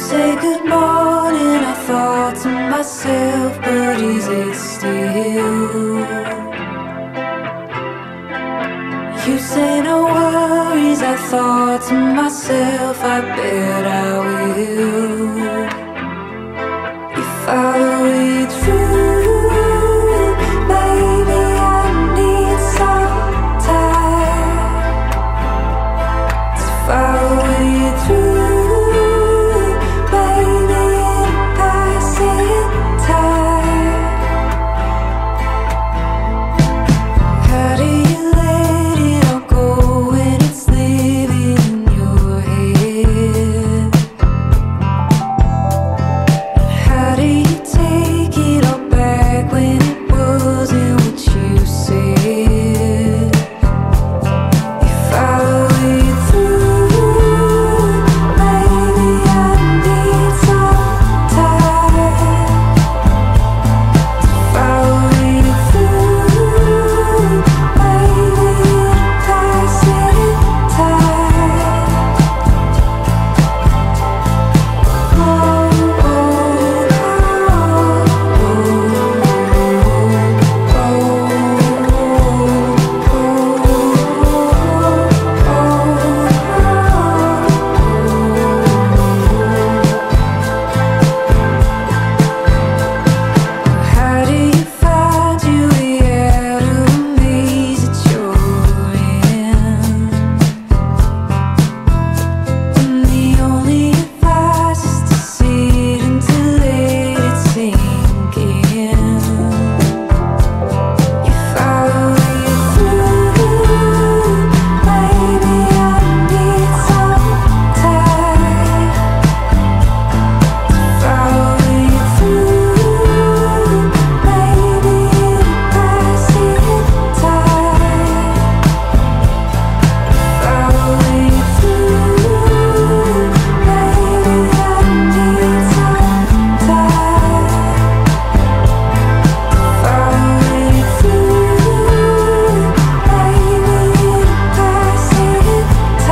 say good morning, I thought to myself, but is it still? You say no worries, I thought to myself, I bet I will. You follow it through, baby, I need some time to follow it through, baby, in passing time. How do you let it all go when it's living in your head? How do you take it all back when it wasn't what you said? You follow it through, baby, I need some time to follow it through, baby, in passing time. How do you find your way out of the maze that you're in? And the only advice is to sit and to let it sink in. You follow it through, baby, I need some time to follow it through, baby, in passing time. Follow it through, baby, I need some time to follow it through, baby, in passing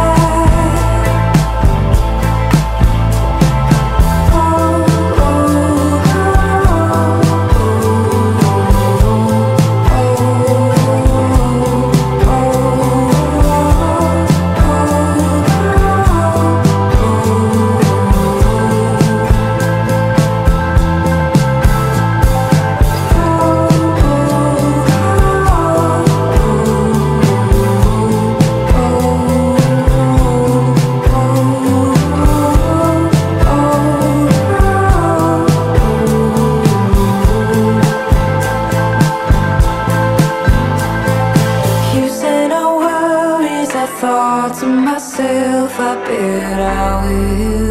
You say no worries, I thought to myself, I bet I will.